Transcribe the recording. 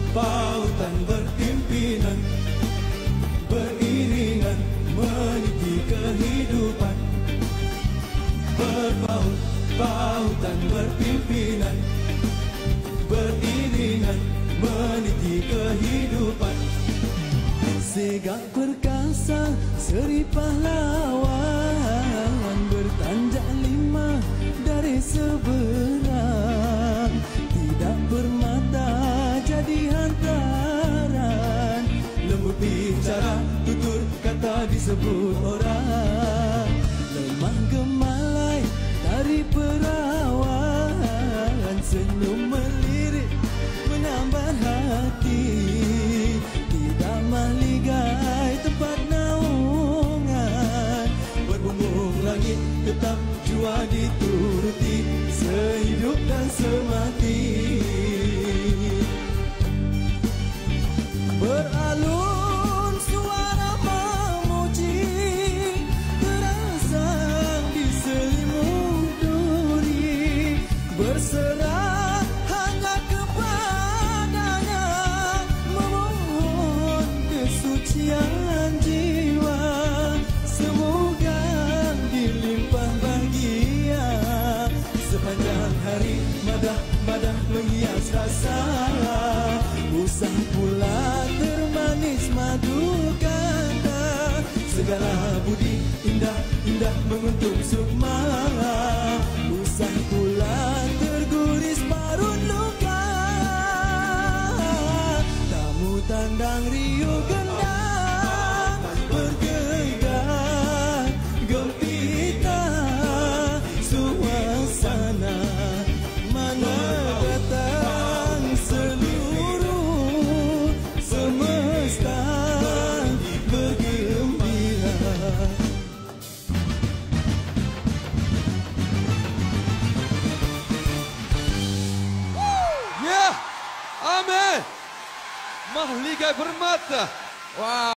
pautan berpimpinan, beriringan meniti kehidupan. Berpaut, pautan berpimpinan, beriringan meniti kehidupan. Segak perkasa seri pahlawan, bertanjak 5 dari seberang. Tidak bermata jadi hantaran, lembut bicara, tutur kata disebut orang. Lemah gemalai dari perawan, senyum melirik menambah hati. Tidak mahligai tempat naungan, berbumbung langit tetap jua dituruti, sehidup dan semati. Beralun suara memuji, terasang di selimut duri. Berserah hanya kepadanya, memohon kesucian jiwa. Semoga dilimpah bahagia sepanjang hari, madah-madah menghias rasa. Usah pula termanis madu kata, segala budi indah-indah menguntung sukma. Usah pula terguris parut luka, tamu tandang riuh gendang, bergegar gempita suasana. Mana datang seluruh semesta bergembira. Ya, amin. Mahligai Permata. Wow.